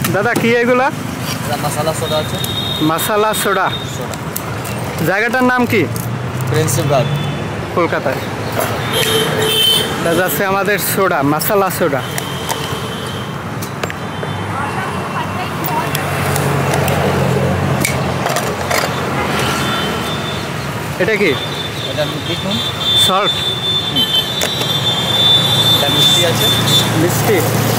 দাদা কি এগুলা? মশলা সোডা আছে। মশলা সোডা। জায়গাটার নাম কি? প্রিন্সেপ ঘাট, কলকাতায়। দাদা আছে আমাদের সোডা, মশলা সোডা। এটা কি? এটা বিট নুন, সল্ট। এটা মিষ্টি আছে। মিষ্টি।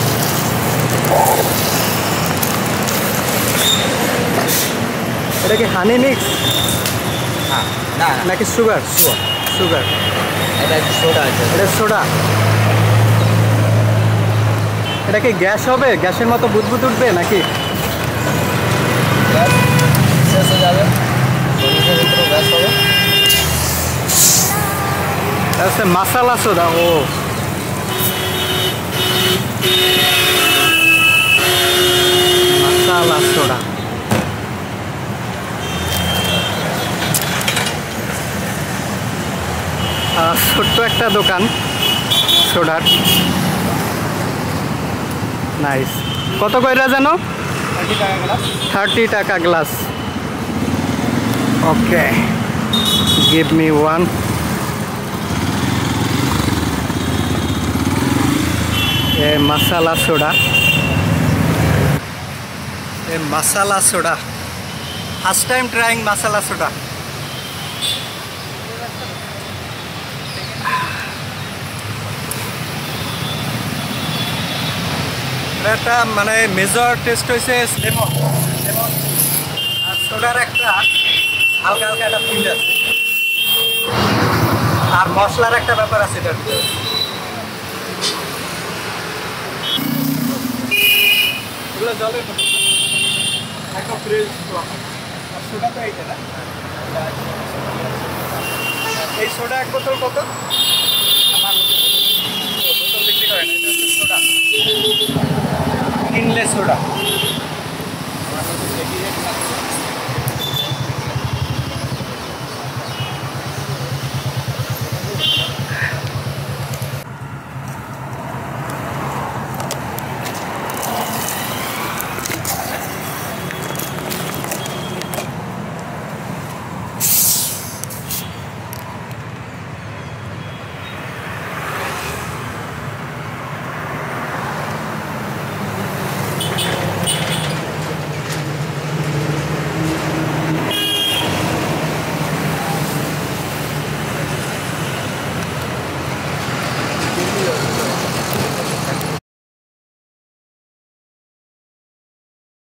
এটা কি হানি মিক্স? হ্যাঁ, না নাকি সুগার? সুগার। এটা সোডা আছে। এটা সোডা। এটা কি গ্যাস হবে? গ্যাসের মতো বুদবুদ উঠবে নাকি? গ্যাস শেষ হয়ে যাবে, শরীরের ভিতরে গ্যাস হবে। আচ্ছা, মশলা সোডা। ও মশলা সোডা। ছোট্ট একটা দোকান সোডার। নাইস। কত কইরা জানো? 30 টাকা গ্লাস। Okay, give me one. Masala soda. Masala soda, first time trying masala soda. এটা মানে মেজর টেস্ট হয়েছে লেমন লেমন আর সোডার একটা হালকা হালকা একটা ফিল আছে, আর মশলার একটা ব্যাপার আছে এটার ভিতরে। এগুলো জলের একদম ফ্রেশ। আর সোডা তো এইটা না? এই সোডা এক বোতল কত? আমার বোতল বিক্রি করে না, এটা হচ্ছে সোডা, কিনলে সোডা।